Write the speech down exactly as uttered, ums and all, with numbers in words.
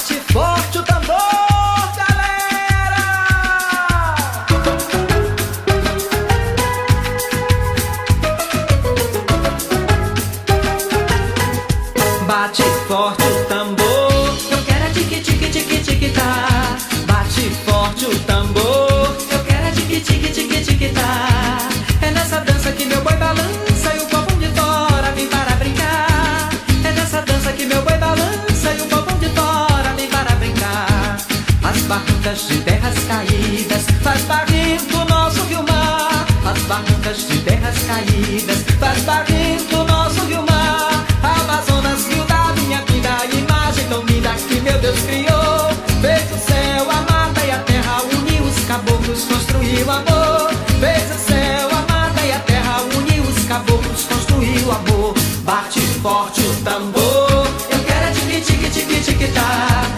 Bate forte o tambor, galera! Bate forte o tambor, eu quero é tique tique tique tique tá. Bate forte o tambor, eu quero é tique tique tique tique tá. É nessa dança que meu boi balança e o povo de fora vem para brincar. É nessa dança que meu boi balança e o povo de fora vem para brincar. As barrancas de terras caídas faz barrento o nosso rio-mar. As barrancas de terras caídas faz barrento o nosso rio-mar. Amazonas, rio da minha vida, imagem tão linda que meu Deus criou. Fez o céu, a mata e a terra, uniu os caboclos, construiu amor. Fez o céu, a mata e a terra, uniu os caboclos, construiu amor. Bate forte o tambor, eu quero é tique tique tique tique tá.